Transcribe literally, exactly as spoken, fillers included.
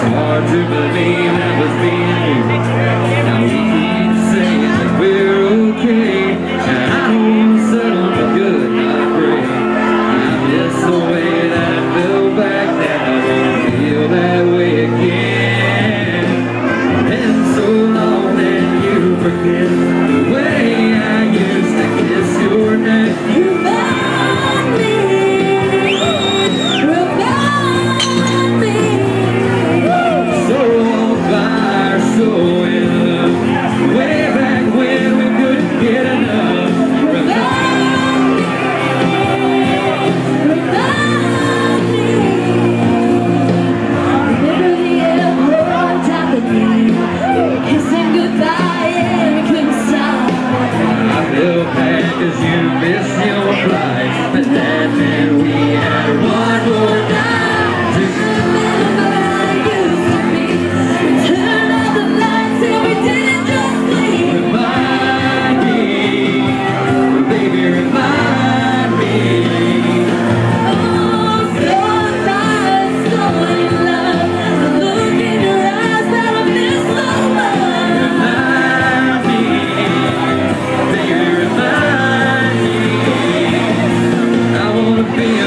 hard to believe that was me and you. Now we keep saying that we're okay, and I don't settle for good, not great. I miss the way that I felt back then. I won't feel that way again. Been so long that you forget the way I used to kiss your neck. You remind me, remind me. So on fire, so in love, way back when we couldn't get enough. Remind me, remind me. Remember the airport balcony, kissing goodbye and couldn't stop. I feel bad 'cause you missed your flight, but that meant we had one more night. Do you remember how you used to be? We turned out the lights and we didn't just sleep. Remind me, baby, remind me. Oh, so fine, so in love. The look in your eyes that I miss so much. Remind me, baby, remind me. I wanna be